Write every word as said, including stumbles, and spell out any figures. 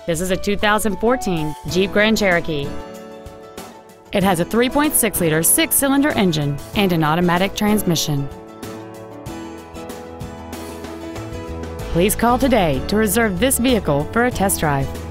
This is a two thousand fourteen Jeep Grand Cherokee. It has a three point six liter six-cylinder engine and an automatic transmission. Please call today to reserve this vehicle for a test drive.